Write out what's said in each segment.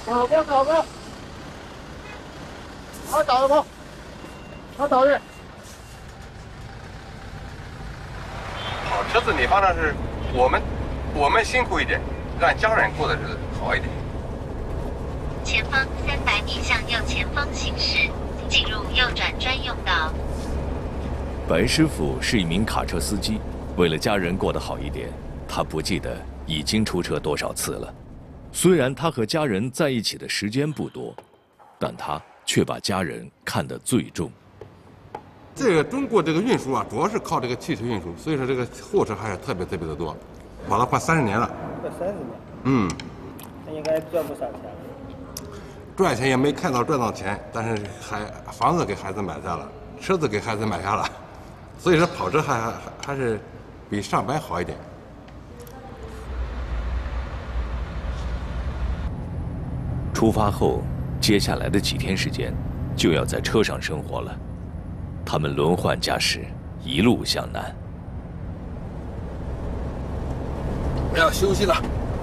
好的，好的。好，倒一波。好，倒的。 好车子，你放的是我们辛苦一点，让家人过的日子好一点。 前方300米向右前方行驶，进入右转专用道。 白师傅是一名卡车司机，为了家人过得好一点，他不记得已经出车多少次了。虽然他和家人在一起的时间不多，但他却把家人看得最重。 这个中国这个运输啊，主要是靠这个汽车运输，所以说这个货车还是特别的多，跑了快30年了。 快30年。 嗯。 那应该赚不少钱。 赚钱也没看到赚到钱，但是房子给孩子买下了，车子给孩子买下了，所以说跑车还是比上班好一点。 出发后，接下来的几天时间就要在车上生活了。他们轮换驾驶，一路向南。 我要休息了。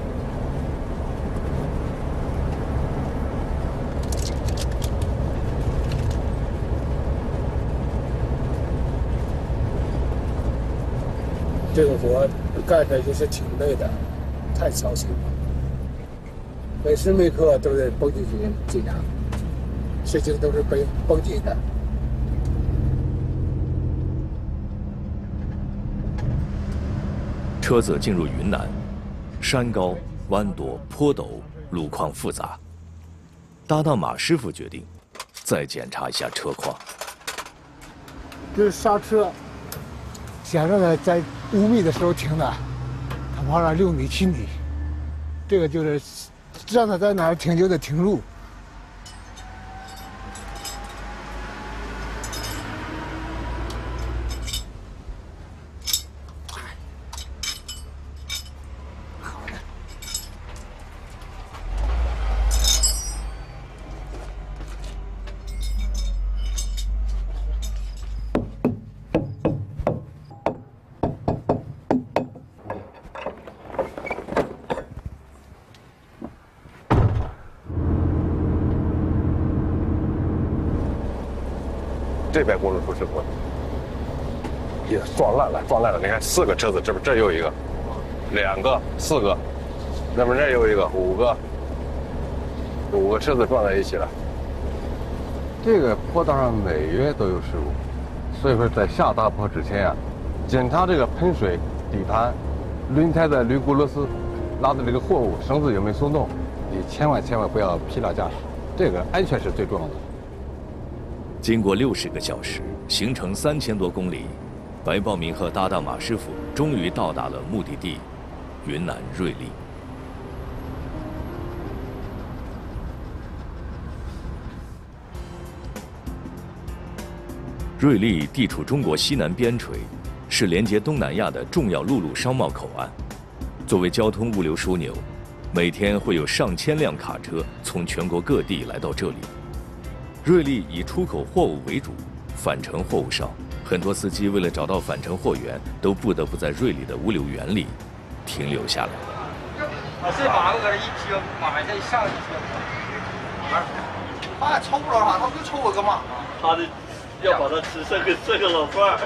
这个活干着就是挺累的，太操心了。每时每刻都得绷紧紧张，事情都是被绷紧的。 车子进入云南，山高弯多坡陡，路况复杂。搭档马师傅决定再检查一下车况。 这是刹车，想让它在5米的时候停的，他跑了6米7米，这个就是让他在哪儿停就得停住。 这边公路出事故了，也撞烂了！你看4个车子，这又一个，2个，4个，那边这又一个，5个车子撞在一起了。这个坡道上每月都有事故，所以说在下大坡之前啊，检查这个喷水、底盘、轮胎的铝轱螺丝、拉的这个货物绳子有没有松动，你千万不要疲劳驾驶，这个安全是最重要的。 经过60个小时，行程3000多公里，白豹明和搭档马师傅终于到达了目的地——云南瑞丽。瑞丽地处中国西南边陲，是连接东南亚的重要陆路商贸口岸。作为交通物流枢纽，每天会有上千辆卡车从全国各地来到这里。瑞丽以出口货物为主，返程货物少，很多司机为了找到返程货源，都不得不在瑞丽的物流园里停留下来。 这8个搁这一停，马上上一停。他也抽不着啥，他不就抽我个马吗？他的要把他吃剩个老伴儿。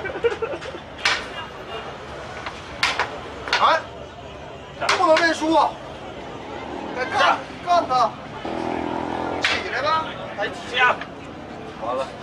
哎，不能认输，该干他！起来吧，来起呀！完了。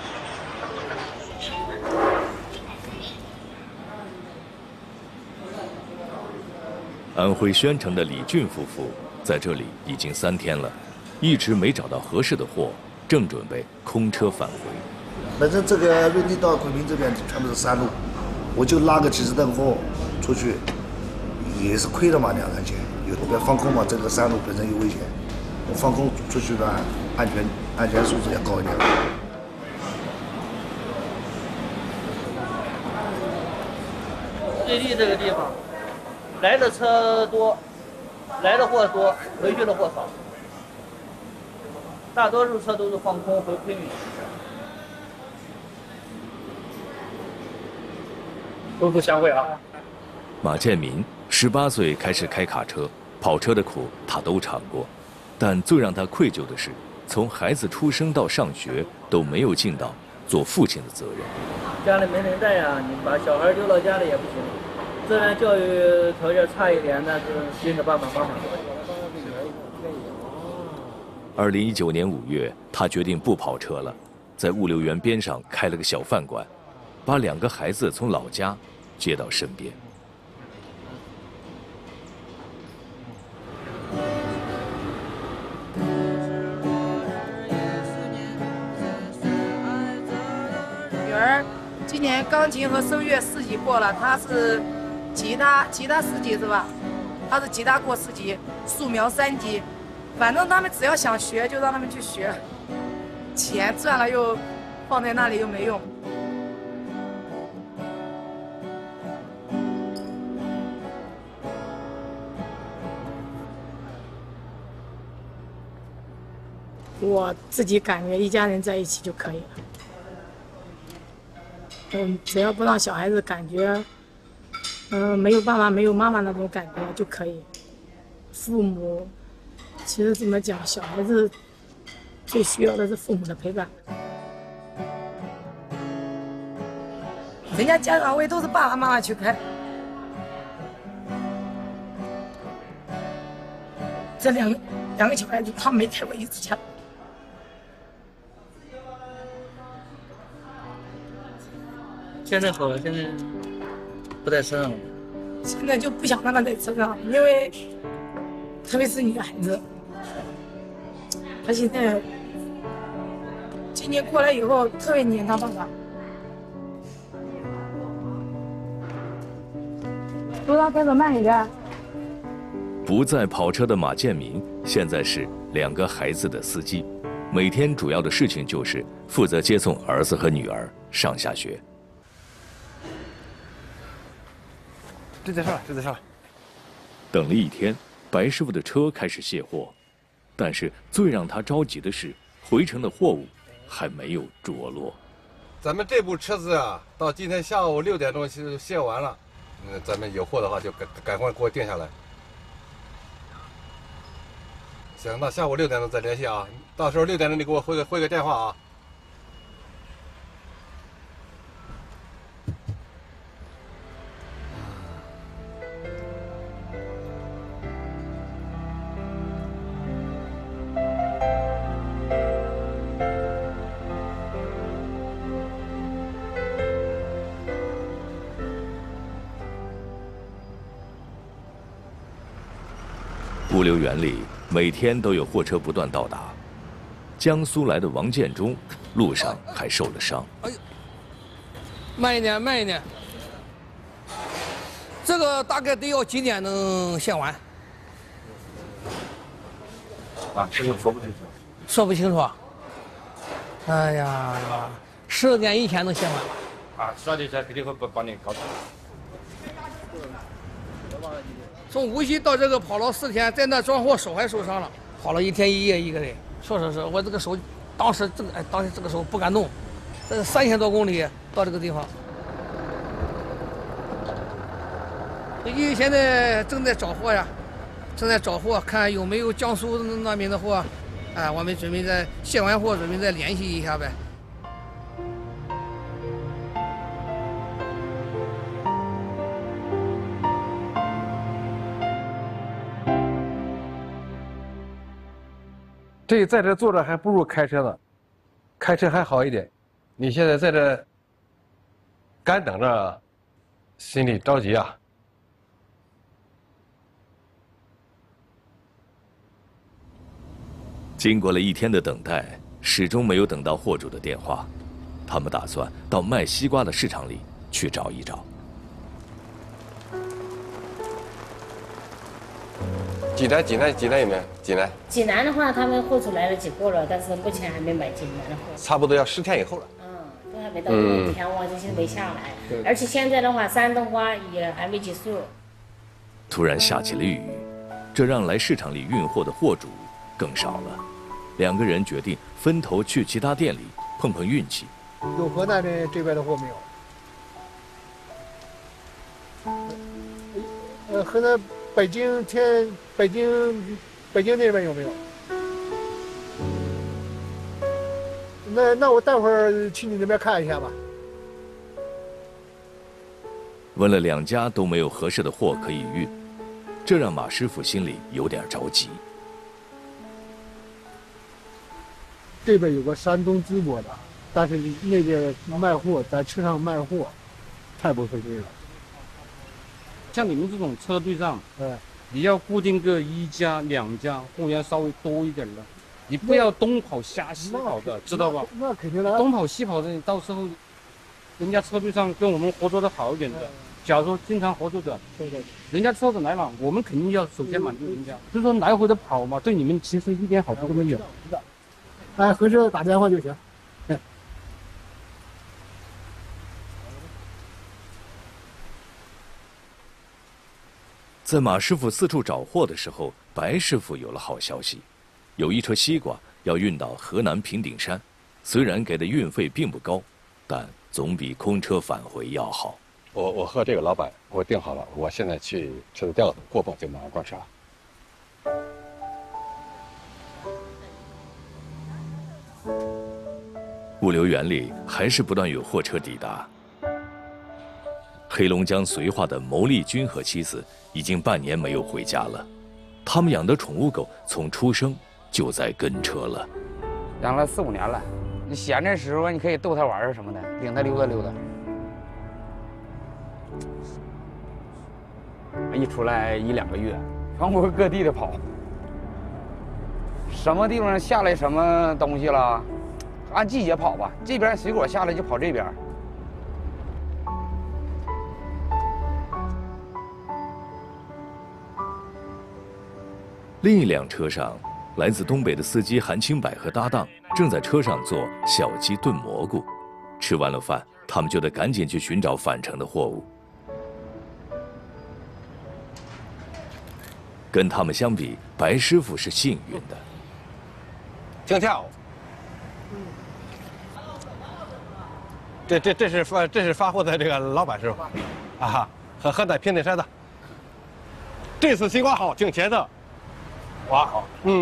安徽宣城的李俊夫妇在这里已经3天了，一直没找到合适的货，正准备空车返回。 反正这个瑞丽到昆明这边全部是山路，我就拉个几十吨货出去，也是亏了嘛2、3千。有别放空嘛，这个山路本身有危险，我放空出去的安全素质要高一点。 瑞丽这个地方，来的车多，来的货多，回去的货少，大多数车都是放空回昆明。夫妇相会啊！ 马建民18岁开始开卡车，跑车的苦他都尝过。 但最让他愧疚的是，从孩子出生到上学都没有尽到做父亲的责任。 家里没人带呀，你把小孩丢到家里也不行。自然教育条件差一点，那是寻着办法帮忙。 2019年5月，他决定不跑车了，在物流园边上开了个小饭馆，把2个孩子从老家接到身边。 女儿今年钢琴和声乐4级过了，她是吉他4级是吧？她是吉他过4级，素描3级。反正他们只要想学，就让他们去学。钱赚了又放在那里又没用。我自己感觉一家人在一起就可以了。只要不让小孩子感觉，没有爸爸没有妈妈那种感觉就可以。父母。其实怎么讲，小孩子最需要的是父母的陪伴。人家家长会都是爸爸妈妈去开，这两个小孩子他没开过1次枪。 现在好了，现在不在车上了。 现在就不想让他在车上，因为特别是女孩子。他现在今年过来以后特别黏他爸爸，路上开车慢一点。 不再跑车的马建民现在是2个孩子的司机，每天主要的事情就是负责接送儿子和女儿上下学。 直接上，直接上。 等了1天，白师傅的车开始卸货。但是最让他着急的是，回程的货物还没有着落。 咱们这部车子啊，到今天下午6点钟就卸完了。咱们有货的话就赶快给我定下来。行，那下午6点钟再联系啊。到时候6点钟你给我汇个电话啊。 物流园里每天都有货车不断到达。江苏来的王建中路上还受了伤。哎呦， 慢一点，慢一点。这个大概得要几点能献完？ 啊，这个说不清楚。 说不清楚。哎呀，12点以前能献完。 啊，12点前肯定会帮你搞定。 从无锡到这个跑了4天，在那装货手还受伤了，跑了1天1夜一个人。说，我这个手，当时这个手不敢动，这3000多公里到这个地方。因为现在正在找货呀，看有没有江苏那边的货，哎，我们准备再卸完货，准备再联系一下呗。 这在这坐着还不如开车呢，开车还好一点。你现在在这干等着，心里着急啊。 经过了1天的等待，始终没有等到货主的电话。他们打算到卖西瓜的市场里去找一找。 济南有没有？ 济南的话，他们货出来了几个了，但是目前还没买济南的货。 差不多要10天以后了。 都还没到5天，哇，这些没下来。而且现在的话，山东花也还没结束。 突然下起了雨，这让来市场里运货的货主更少了。2个人决定分头去其他店里碰碰运气。 有河南的这边的货没有？河南北京那边有没有？ 那我待会儿去你那边看一下吧。 问了2家都没有合适的货可以运，这让马师傅心里有点着急。 这边有个山东淄博的，但是那边卖货，在车上卖货，太不费劲了。 像你们这种车队上，你要固定个1家2家，货源稍微多一点的，你不要东跑瞎西跑的，知道吧？ 那肯定的。 东跑西跑的，你到时候人家车队上跟我们合作的好一点的，假如说经常合作的，人家车子来了，我们肯定要首先满足人家，就是说来回的跑嘛，对你们其实一点好处都没有。 哎，合适打电话就行。 在马师傅四处找货的时候，白师傅有了好消息，有一车西瓜要运到河南平顶山，虽然给的运费并不高，但总比空车返回要好。 我和这个老板我定好了，我现在去吃的吊子过泵就马上关车。 物流园里还是不断有货车抵达。黑龙江绥化的牟立军和妻子已经半年没有回家了，他们养的宠物狗从出生就在跟车了， 养了4、5年了。你闲着时候你可以逗它玩什么的，领它溜达溜达。一出来1、2个月，全国各地的跑，什么地方下来什么东西了，按季节跑吧，这边水果下来就跑这边。 另一辆车上，来自东北的司机韩清柏和搭档正在车上做小鸡炖蘑菇。吃完了饭，他们就得赶紧去寻找返程的货物。跟他们相比，白师傅是幸运的。 听跳。这是发货的这个老板师傅，啊，和在平顶山的。这次西瓜好，挺甜的。哇，好，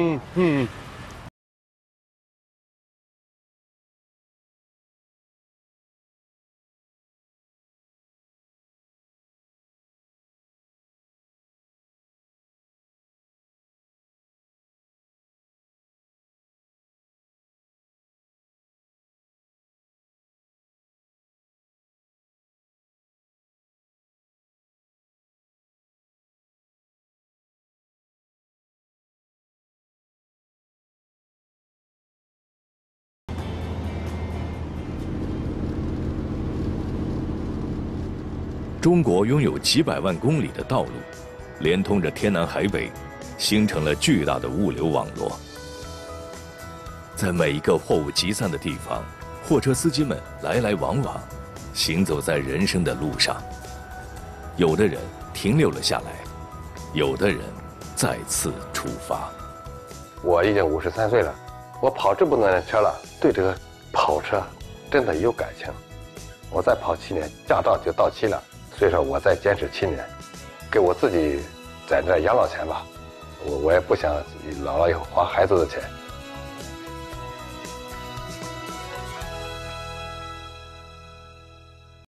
中国拥有几百万公里的道路，连通着天南海北，形成了巨大的物流网络。在每一个货物集散的地方，货车司机们来来往往，行走在人生的路上。有的人停留了下来，有的人再次出发。 我已经53岁了，我跑这么多年车了，对这个跑车真的有感情。我再跑7年，驾照就到期了。所以说，我再坚持7年，给我自己攒着养老钱吧。我也不想老了以后花孩子的钱。